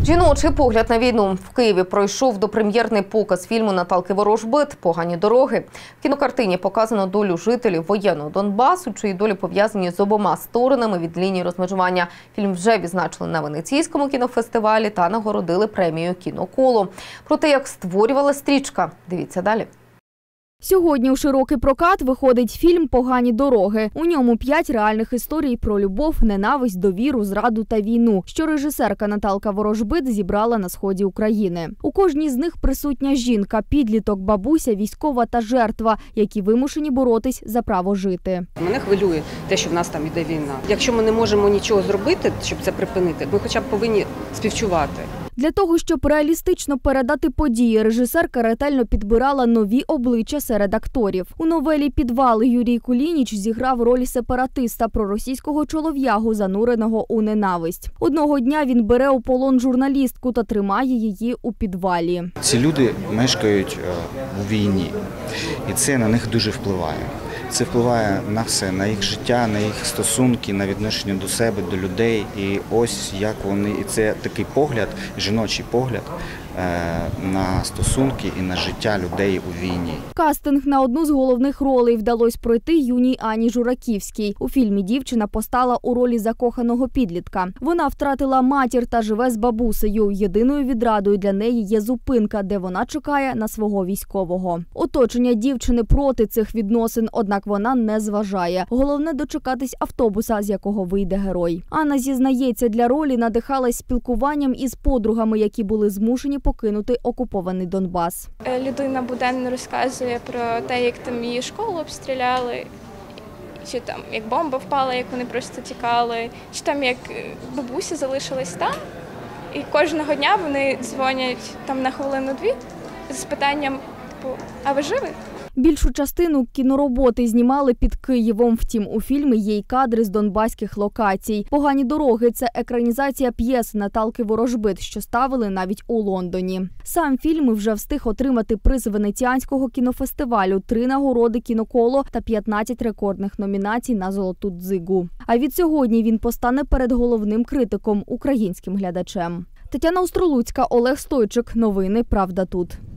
Жіночий погляд на війну. В Києві пройшов допрем'єрний показ фільму Наталки Ворожбит «Погані дороги». В кінокартині показано долю жителів воєнного Донбасу, чиї долі пов'язані з обома сторонами від лінії розмежування. Фільм вже відзначили на Венеційському кінофестивалі та нагородили премією «Кіноколо». Про те, як створювала стрічка, дивіться далі. Сьогодні у широкий прокат виходить фільм «Погані дороги». У ньому 5 реальних історій про любов, ненависть, довіру, зраду та війну, що режисерка Наталка Ворожбит зібрала на сході України. У кожній з них присутня жінка, підліток, бабуся, військова та жертва, які вимушені боротись за право жити. Мене хвилює те, що в нас там іде війна. Якщо ми не можемо нічого зробити, щоб це припинити, ми хоча б повинні співчувати. Для того, щоб реалістично передати події, режисерка ретельно підбирала нові обличчя серед акторів. У новелі «Підвал» Юрій Кулініч зіграв роль сепаратиста, проросійського чолов'ягу, зануреного у ненависть. Одного дня він бере у полон журналістку та тримає її у підвалі. Ці люди мешкають у війні, і це на них дуже впливає. Це впливає на все, на їх життя, на їх стосунки, на відношення до себе, до людей. І ось як вони, і це такий погляд, жіночий погляд на стосунки і на життя людей у війні. Кастинг на одну з головних ролей вдалося пройти юній Ані Жураківській. У фільмі дівчина постала у ролі закоханого підлітка. Вона втратила матір та живе з бабусею. Єдиною відрадою для неї є зупинка, де вона чекає на свого військового. Оточення дівчини проти цих відносин, однак вона не зважає. Головне – дочекатись автобуса, з якого вийде герой. Анна зізнається, для ролі надихалась спілкуванням із подругами, які були змушені покинути окупований Донбас. Людина буденно розказує про те, як там її школу обстріляли, чи там як бомба впала, як вони просто тікали, чи там як бабуся залишилась там. І кожного дня вони дзвонять там на хвилину-дві з питанням, типу, а ви живі? Більшу частину кінороботи знімали під Києвом. Втім, у фільмі є й кадри з донбаських локацій. «Погані дороги» – це екранізація п'єси Наталки Ворожбит, що ставили навіть у Лондоні. Сам фільм вже встиг отримати приз Венеціанського кінофестивалю, 3 нагороди «Кіноколо» та 15 рекордних номінацій на «Золоту дзигу». А від сьогодні він постане перед головним критиком – українським глядачем. Тетяна Остролуцька, Олег Стойчик. Новини «Правда тут».